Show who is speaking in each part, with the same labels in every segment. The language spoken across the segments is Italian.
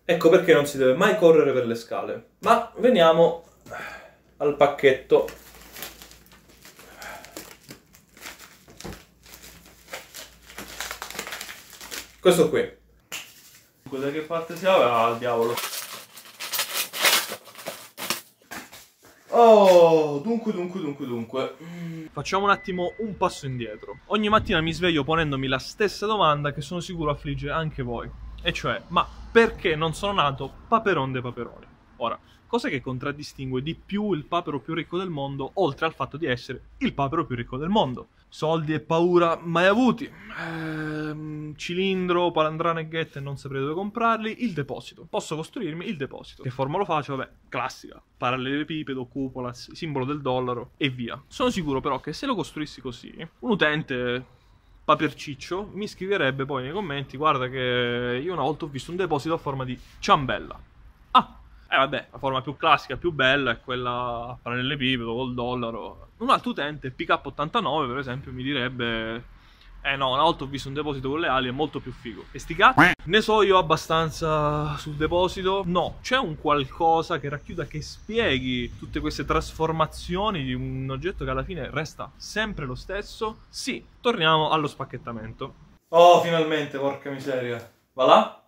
Speaker 1: Ecco perché non si deve mai correre per le scale. Ma veniamo al pacchetto. Questo qui. Da che parte si apre? Ah, al diavolo. Oh, dunque. Facciamo un attimo un passo indietro. Ogni mattina mi sveglio ponendomi la stessa domanda che sono sicuro affligge anche voi. E cioè, ma perché non sono nato Paperon de Paperoni? Ora, cosa che contraddistingue di più il papero più ricco del mondo, oltre al fatto di essere il papero più ricco del mondo? Soldi e paura mai avuti. Cilindro, palandrano e ghette, non saprei dove comprarli. Il deposito. Posso costruirmi il deposito. Che forma lo faccio? Vabbè, classica. Parallelepipedo, cupola, simbolo del dollaro e via. Sono sicuro però che se lo costruissi così, un utente paperciccio mi scriverebbe poi nei commenti: guarda che io una volta ho visto un deposito a forma di ciambella. Vabbè, la forma più classica, più bella è quella a parallelepipedo col dollaro. Un altro utente, PK89 per esempio, mi direbbe: no, una volta ho visto un deposito con le ali, è molto più figo. E sti cazzi? Ne so io abbastanza sul deposito? No, c'è un qualcosa che racchiuda, che spieghi tutte queste trasformazioni di un oggetto che alla fine resta sempre lo stesso? Sì, torniamo allo spacchettamento. Oh, finalmente, porca miseria. Va là?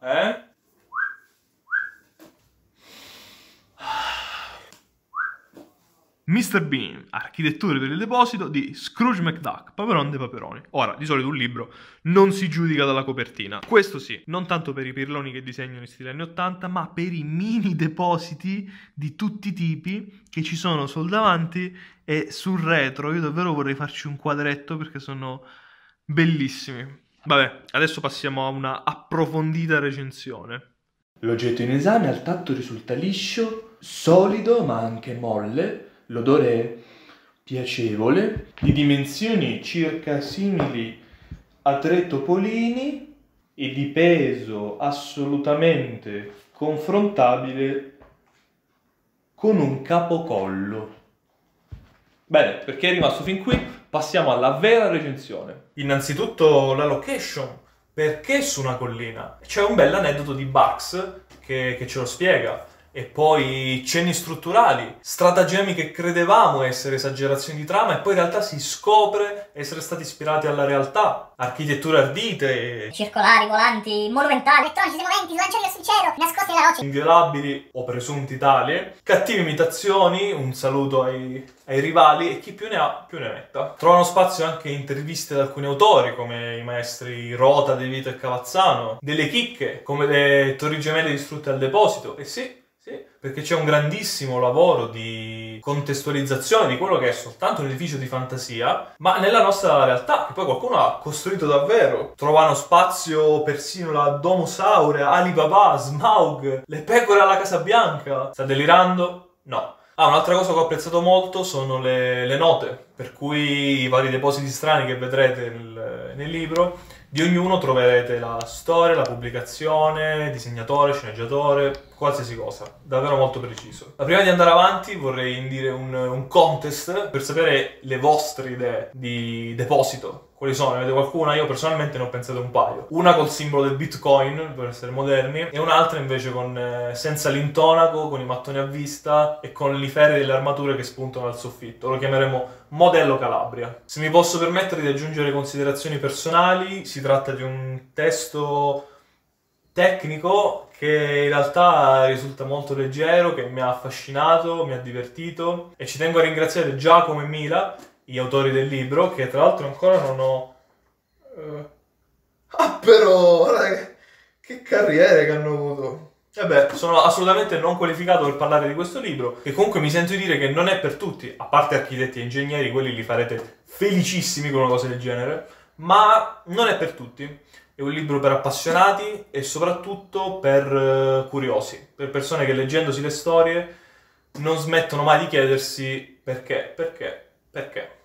Speaker 1: Mr. Bean, architettura del deposito di Scrooge McDuck, Paperon de Paperoni. Ora, di solito un libro non si giudica dalla copertina. Questo sì, non tanto per i pirloni che disegnano in stile anni 80, ma per i mini depositi di tutti i tipi che ci sono sul davanti e sul retro. Io davvero vorrei farci un quadretto perché sono bellissimi. Vabbè, adesso passiamo a una approfondita recensione. L'oggetto in esame al tatto risulta liscio, solido ma anche molle. L'odore è piacevole, di dimensioni circa simili a 3 topolini e di peso assolutamente confrontabile con un capocollo. Bene, perché è rimasto fin qui, passiamo alla vera recensione. Innanzitutto la location. Perché su una collina? C'è un bel aneddoto di Bugs che ce lo spiega. E poi cenni strutturali, stratagemmi che credevamo essere esagerazioni di trama e poi in realtà si scopre essere stati ispirati alla realtà. Architetture ardite,
Speaker 2: circolari, volanti, monumentali, elettronici, moventi, lanciati sul cielo, nascosti nella roccia,
Speaker 1: inviolabili o presunti tali, cattive imitazioni, un saluto ai rivali e chi più ne ha più ne metta. Trovano spazio anche interviste ad alcuni autori come i maestri Rota, De Vito e Cavazzano, delle chicche come le torri gemelle distrutte al deposito, e sì, perché c'è un grandissimo lavoro di contestualizzazione di quello che è soltanto un edificio di fantasia, ma nella nostra realtà, che poi qualcuno ha costruito davvero. Trovano spazio persino la Domus Aurea, Alibaba, Smaug, le pecore alla Casa Bianca. Sta delirando? No. Un'altra cosa che ho apprezzato molto sono le note, per cui i vari depositi strani che vedrete nel libro. Di ognuno troverete la storia, la pubblicazione, disegnatore, sceneggiatore, qualsiasi cosa. Davvero molto preciso. Ma prima di andare avanti vorrei indire un contest per sapere le vostre idee di deposito. Quali sono? Ne avete qualcuna? Io personalmente ne ho pensato un paio. Una col simbolo del Bitcoin, per essere moderni, e un'altra invece senza l'intonaco, con i mattoni a vista e con le fere delle armature che spuntano dal soffitto. Lo chiameremo modello Calabria. Se mi posso permettere di aggiungere considerazioni personali, si tratta di un testo tecnico che in realtà risulta molto leggero, che mi ha affascinato, mi ha divertito, e ci tengo a ringraziare Giacomo e Mila, gli autori del libro, che tra l'altro ancora non ho... però, che carriere che hanno avuto! Sono assolutamente non qualificato per parlare di questo libro, che comunque mi sento di dire che non è per tutti, a parte architetti e ingegneri, quelli li farete felicissimi con una cosa del genere, ma non è per tutti. È un libro per appassionati e soprattutto per curiosi, per persone che leggendosi le storie non smettono mai di chiedersi perché.